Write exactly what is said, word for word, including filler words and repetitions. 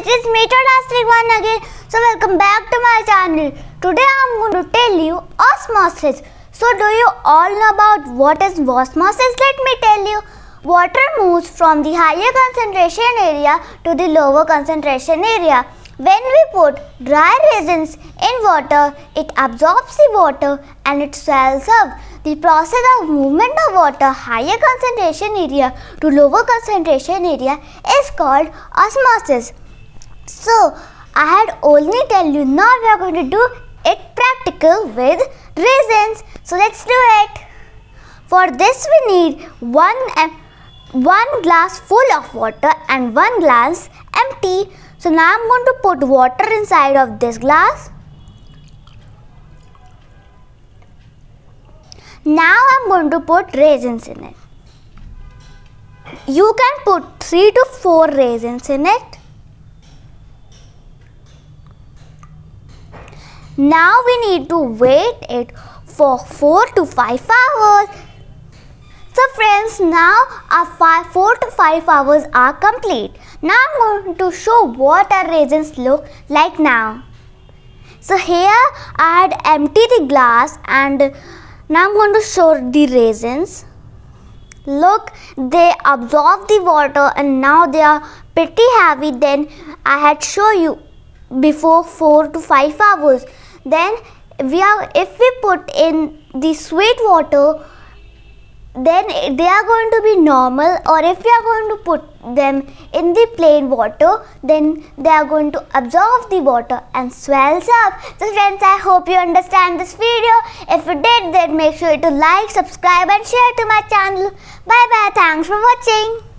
it is me Fantastic One again. So welcome back to my channel. Today I am going to tell you osmosis. So do you all know about what is osmosis? Let me tell you. Water moves from the higher concentration area to the lower concentration area. When we put dry resins in water, it absorbs the water and it swells up. The process of movement of water higher concentration area to lower concentration area is called osmosis. So I had only tell you, now we are going to do it practical with resins. So let's do it. For this we need one one glass full of water and one glass empty. So now I'm going to put water inside of this glass. Now I'm going to put raisins in it. You can put three to four raisins in it. Now we need to wait it for four to five hours. So friends, now our five, four to five hours are complete. Now I'm going to show what our raisins look like now. So here I had emptied the glass and now I'm going to show the raisins. Look, they absorb the water and now they are pretty heavy than I had shown you before four to five hours. Then we are, if we put in the sweet water, then they are going to be normal, or if we are going to put them in the plain water, then they are going to absorb the water and swells up. So friends, I hope you understand this video. If you did, then make sure to like, subscribe and share to my channel. Bye bye. Thanks for watching.